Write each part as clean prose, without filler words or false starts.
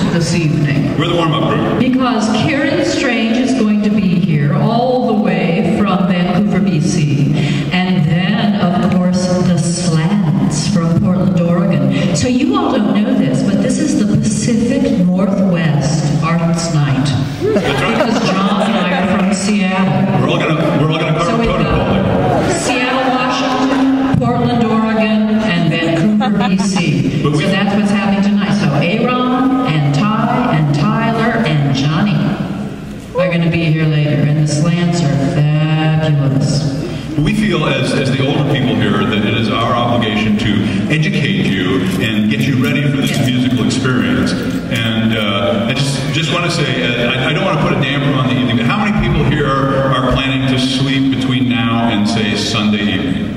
this evening. We're the warm-up group. Because Kieran Strange is going to be here all the way from Vancouver, BC. And then, of course, the Slants from Portland, Oregon. So you all don't know this, but this is the Pacific Northwest Arts Night. That's right. Because John and I are from Seattle. We're all gonna cover protocol. Seattle, Washington, Portland, Oregon, and Vancouver, BC. So that's what's happening tonight. So Aaron and Ty and Tyler and Johnny are going to be here later, and the Slants are fabulous. We feel, as the older people here, that it is our obligation to educate you and get you ready for this musical experience. And I just want to say, I don't want to put a damper on the evening, but how many people here are planning to sleep between now and, say, Sunday evening?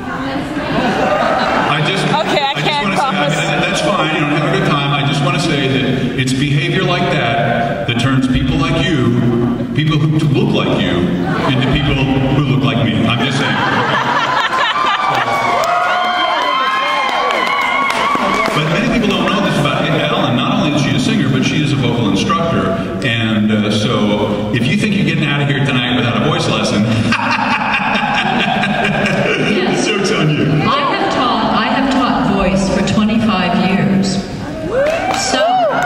I can't promise. That's fine, you don't have a good time. I just want to say that it's behavior like that that turns people like you, people who look like you, into people who look like me. I'm just saying. But many people don't know this about Ellen. Not only is she a singer, but she is a vocal instructor. And so if you think you're getting out of here tonight without a voice lesson, Yes. joke's on you. I have taught voice for 25 years. So,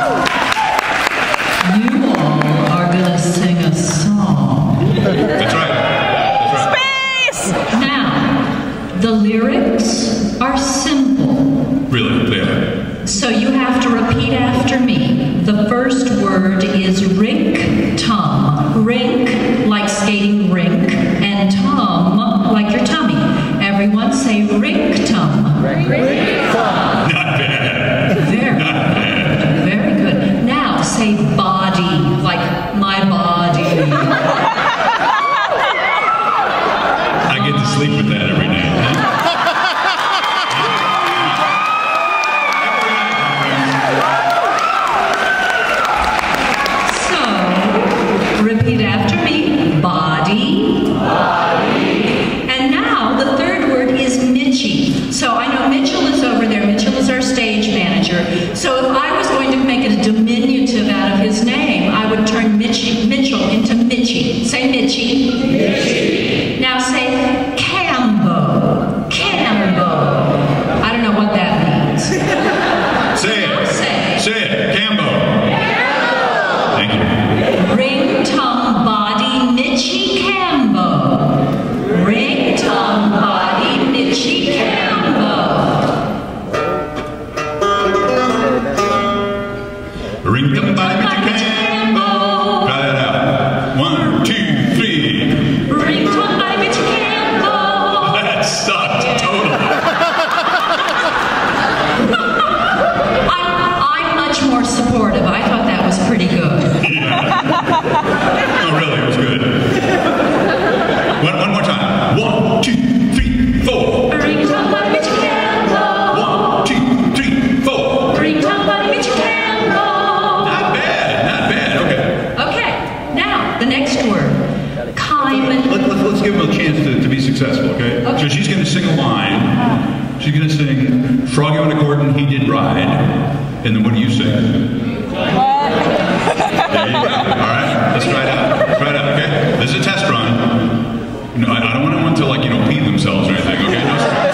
you all are going to sing a song. That's right. That's right. Space! Now, the lyrics are simple. Really, they are. So you have to repeat after me. The first word is rink-tum. Rink, like skating rink, and tum, like your tummy. Everyone say rink-tum. Not bad. Very Not bad. Very good. Now say body, like my body. I get to sleep with that every night. So, repeat after me. Body. And now the third word is Mitchie. So I know Mitchell is over there. Mitchell is our stage manager. So if I was going to make a diminutive out of his name, I would turn Mitchell into Mitchie. Say Mitchie. Mitchie. Now say Cambo. Cambo. I don't know what that means. Say it. Say it. Cambo. Thank you. Ring, tum, body, Mitchie Cambo. Ring, tum, body, Mitchie Cambo. Ring tum by Mitchie Cambo. Try that out. 1, 2, 3. Ring, tum, body, Mitchie Cambo. That sucked totally. I'm much more supportive. I thought that was pretty good. Oh, really? It was good. One more time. 1, 2, 3, 4. Ring, tum, body, Mitchie Cambo. 1, 2, 3, 4. Ring, tum, body, Mitchie Cambo. Not bad. Not bad. Okay. Okay. Now, the next word. Kyman. Let's give him a chance to be successful, okay? So she's going to sing a line. She's going to sing Froggy on a Gordon, He Did Ride. And then what do you sing? What? There you go. All right. Let's try it out. Let's try it out, okay? This is a test run. You know, I don't want anyone to, like, pee themselves or anything, okay? No,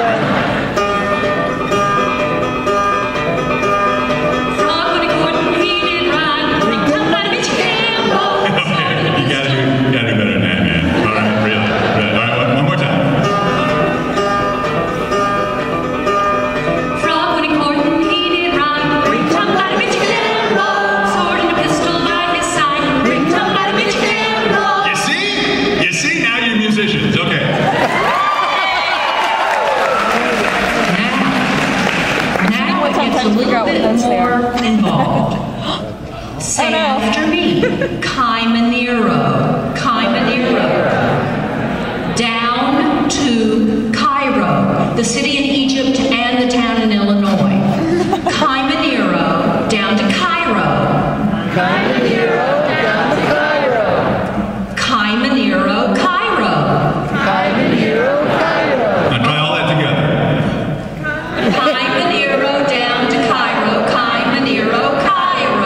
more involved. Say after me. Kaimanero. Kaimanero. Down to Cairo, the city in Egypt and the town in Illinois. Kaimanero, down to Cairo. Kaimanero, down to Cairo. Kaimanero, Cairo. Kaimanero, Cairo. Now try all that together. Kaimanero, down to Cairo. Kaimanero, Cairo.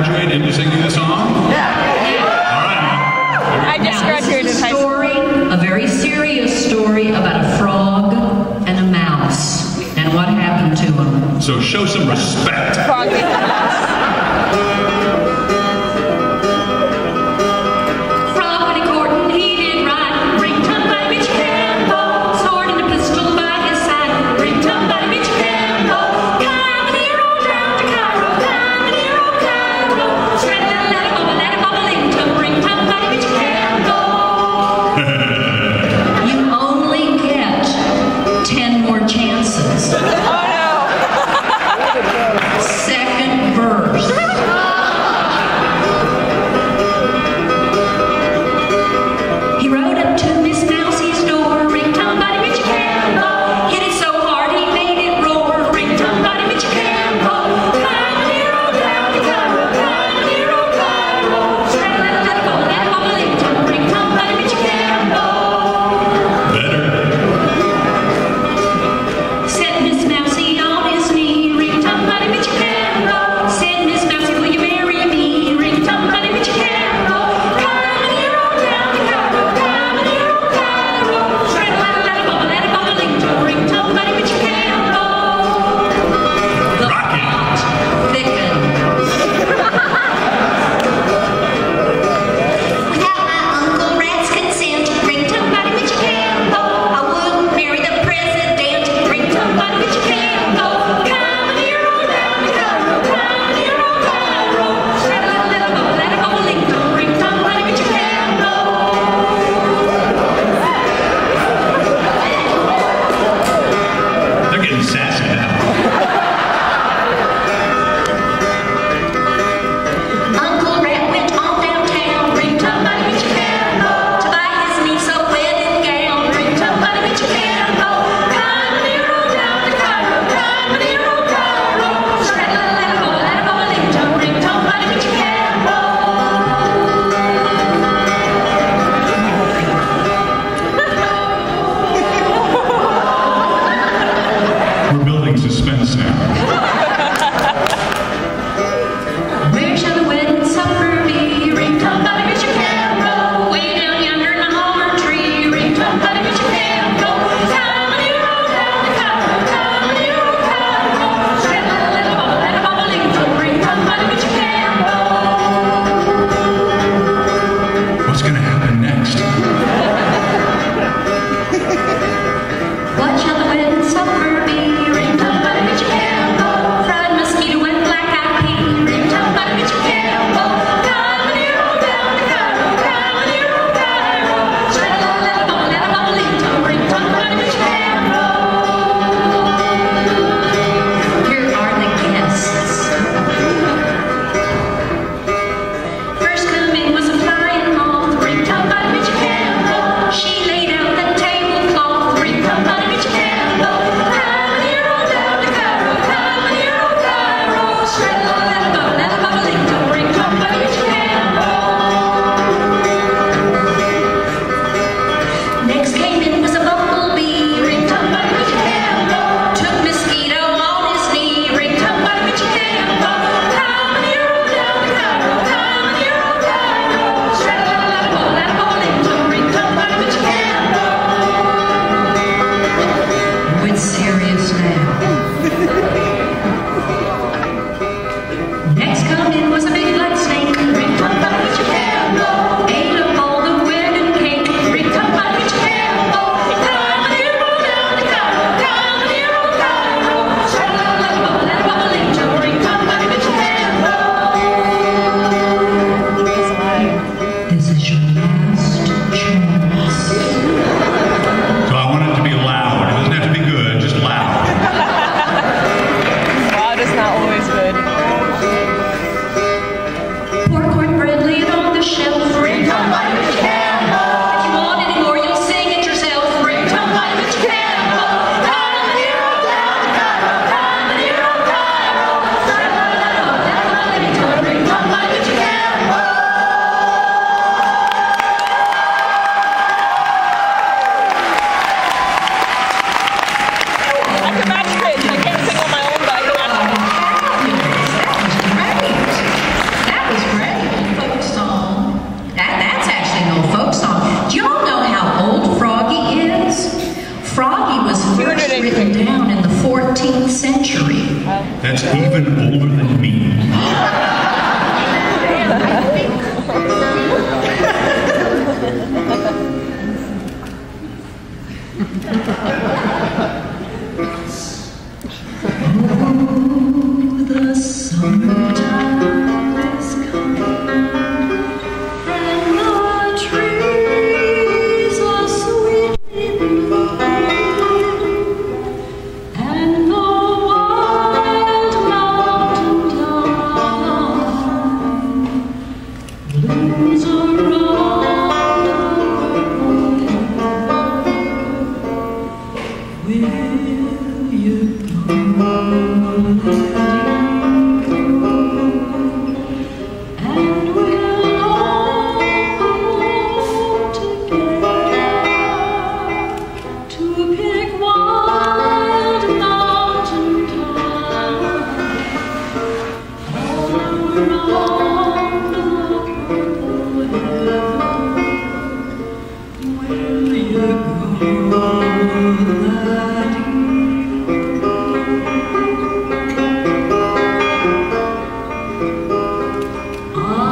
graduate into singing the song? All right. I just Now, this graduated is a high school. story, a very serious story about a frog and a mouse and what happened to them. So show some respect. Frog ate the mouse. Frog when he courtin', he did right. Ring tum by bitch Cambo, sword and a pistol by his side. Ring tum by bitch Cambo, Caminero down to Cairo, Caminero, Cairo. Spread a little laddy bubble, ling tum, ring tum by bitch Cambo. You only get 10 more chances. Oh no. Second verse.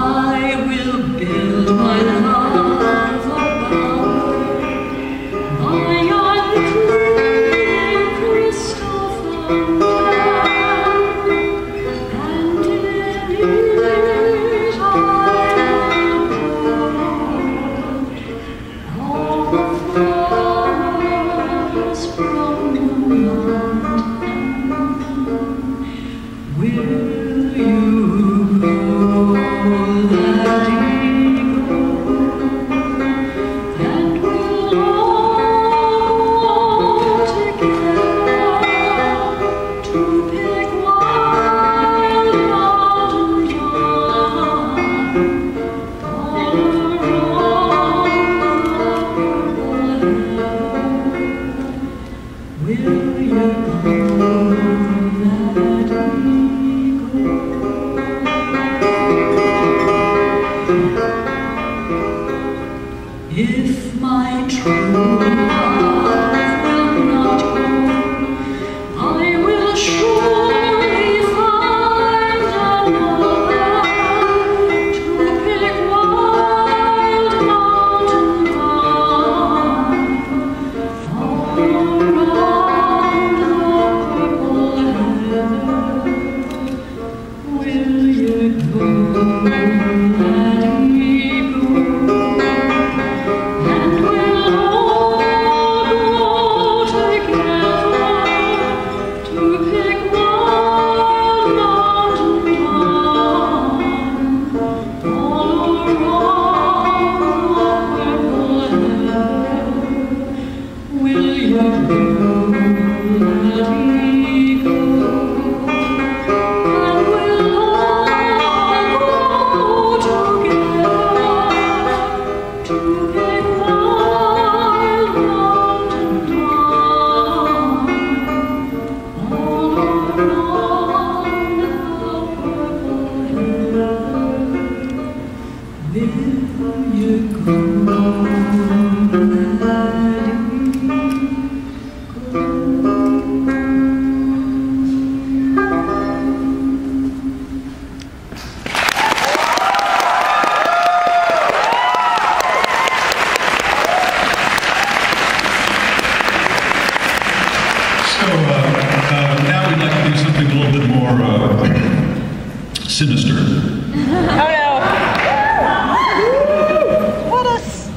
Sinister. Oh no. What a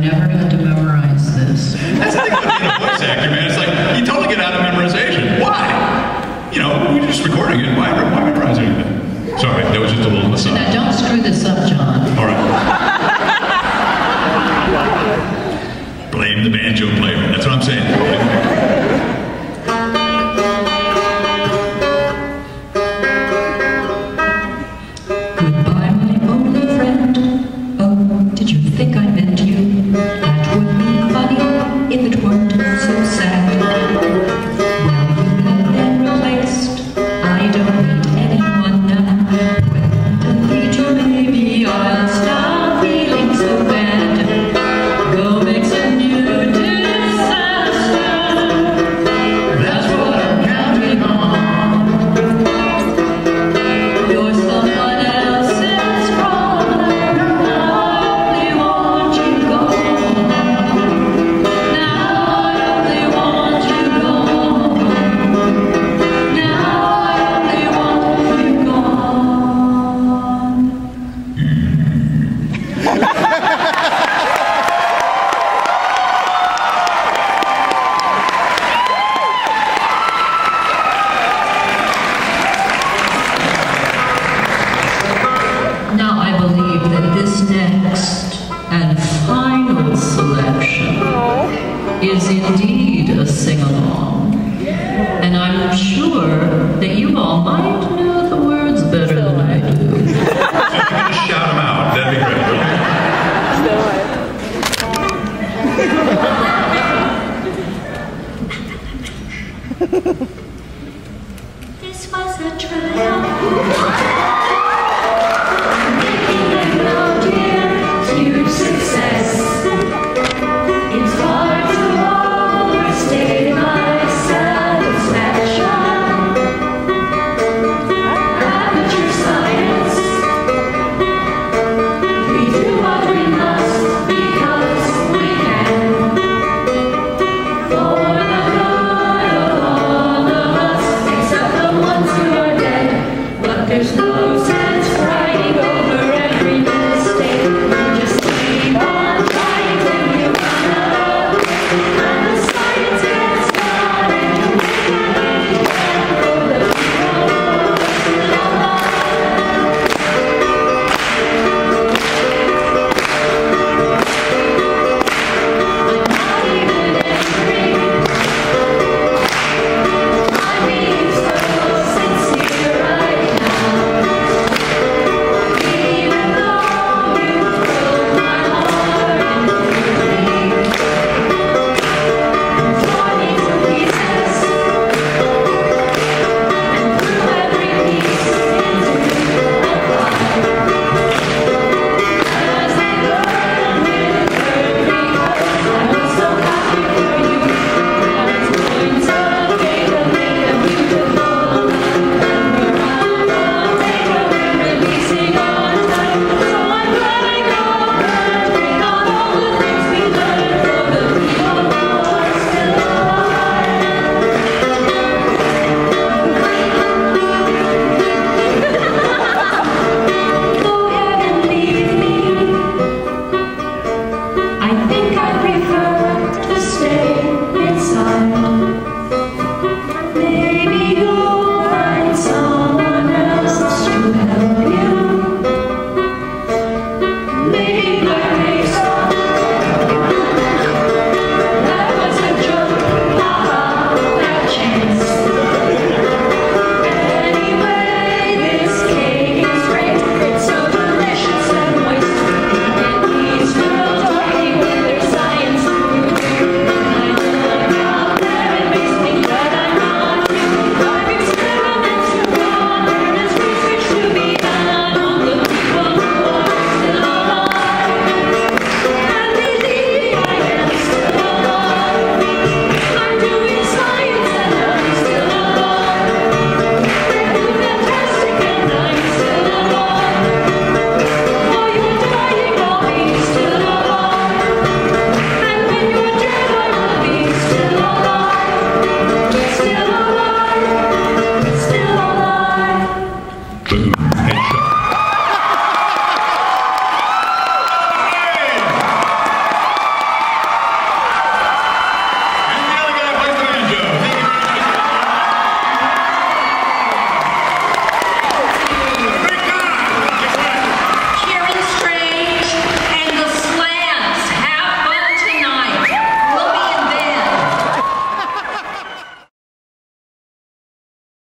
never had to memorize this. That's the thing about being a voice actor, man. It's like, you totally get out of memorization. Why? You know, we're just recording it. Why memorize anything? Sorry, that was just a little aside. Now, don't screw this up, John. All right. Blame the banjo player. That's what I'm saying. Goodbye, my only friend. Oh, did you think I meant you? That would be funny if it weren't so sad. Well, you have been replaced. I don't need anyone now. When I need you, maybe I'll stop feeling so bad. Go make some new disaster. That's what I'm counting on. You're someone else's problem. Now I only want you gone. Now I only want you gone. Now I only want you gone. Now I believe that this next and final selection is indeed a sing-along. And I'm sure that you all might know the words better than I do. So if you could just shout them out, that'd be great. This was a trial.